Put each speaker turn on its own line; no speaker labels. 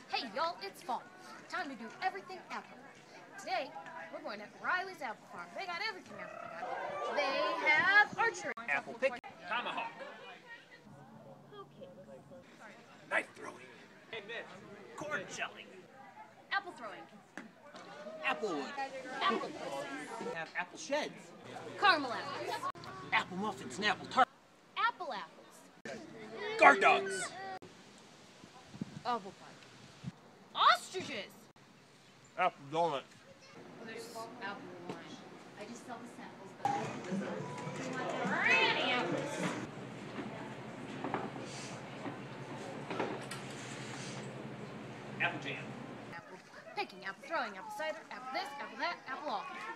Hey y'all, it's fall. Time to do everything apple. Today, we're going to Riley's Apple Farm. They got everything apple. They have archery.
Apple picking. Tomahawk.
Okay.
Knife throwing. Hey, Mitch. Corn shelling.
Apple throwing.
Applewood.
Apple pulling.
We have apple sheds.
Caramel apples.
Apple muffins and apple tart.
Apple apples.
Guard dogs.
Apple pie. Ostriches.
Apple donut.
There's apple wine. I just sell the samples, but granny apples.
Apple jam.
Apple picking, apple throwing, apple cider, apple this, apple that, apple all.